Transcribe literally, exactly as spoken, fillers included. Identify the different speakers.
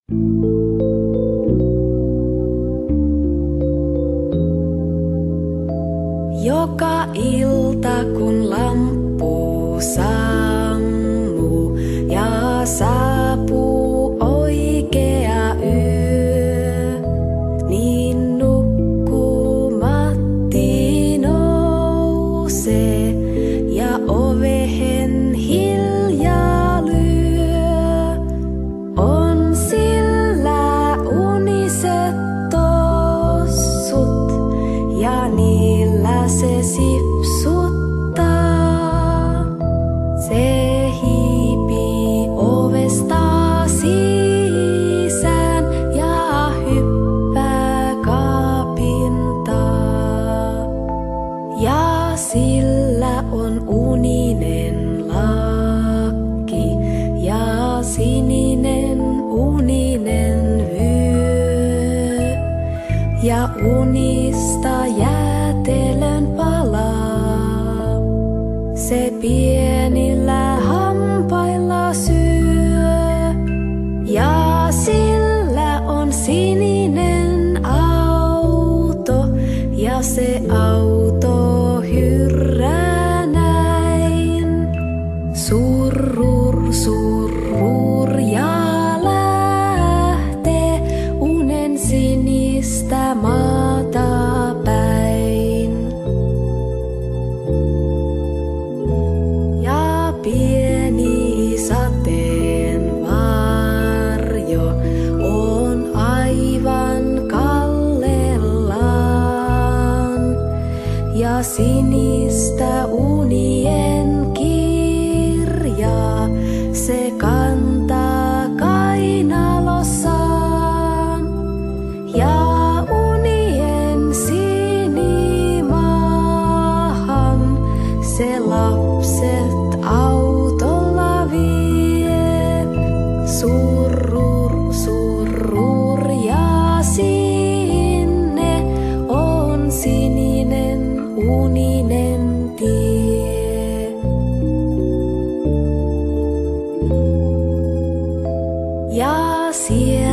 Speaker 1: Joka ilta kun lamppu sammuu ja saapuu oikea yö, niin nukkumatti nousee ja ovehen hiljaa lyö. On sillä uniset tossut ja niillä se sipsuttaa. Se hiipii ovesta sisään ja hyppää kaapintaan. Ja sillä on uninen lakki ja sininen uninen vyö. Ja unista jäätelön palaa, se pienillä hampailla syö. Ja sillä on sininen auto ja se auto hyrrää näin. Surrur, surrur ja lähtee unen sinistä maata päin. Ja pieni sateenvarjo on aivan kallellaan. Ja sinistä unien kirjaa se kantaa kainalossaan. Ja unien sinimaahan se lapset autolla vie. Surrur, surrur ja sinne on sininen uninen tie. Ja siellä